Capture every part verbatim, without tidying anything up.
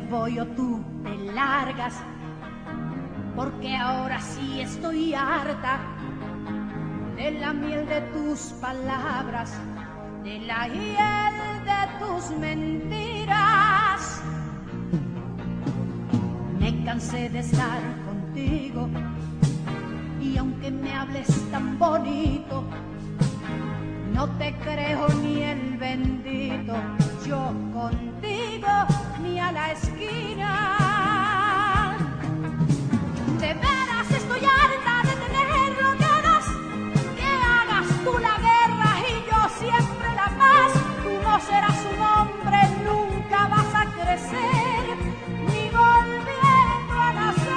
voy o tú te largas, porque ahora sí estoy harta de la miel de tus palabras, de la hiel de tus mentiras. Me cansé de estar contigo y aunque me hables tan bonito, no te creo ni el bendito. Yo contigo ni a la esquina. De veras estoy harta de tener lo que hagas, que hagas tú la guerra y yo siempre la paz. Tú no serás un hombre, nunca vas a crecer, ni volviendo a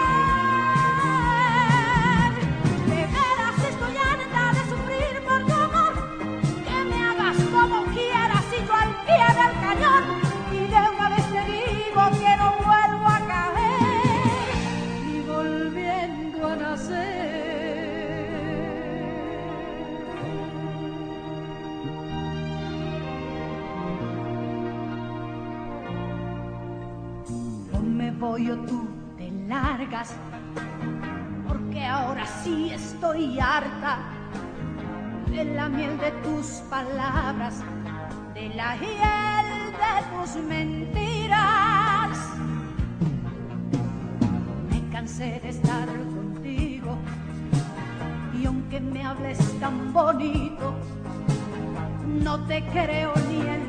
nacer. De veras estoy harta de sufrir por tu amor, que me hagas como quieras y yo al pie del cañón. Y de una vez te digo que no vuelvo a caer, ni volviendo a nacer. No me voy o tú te largas, porque ahora sí estoy harta de la miel de tus palabras, de la hiel de tus mentiras. Me cansé de estar contigo y aunque me hables tan bonito, no te creo ni el